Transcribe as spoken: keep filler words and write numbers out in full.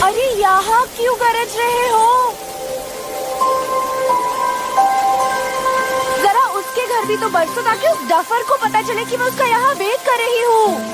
अरे यहाँ क्यों गरज रहे हो? जरा उसके घर भी तो बरसो ताकि उस डफर को पता चले कि मैं उसका यहाँ वेट कर रही हूँ।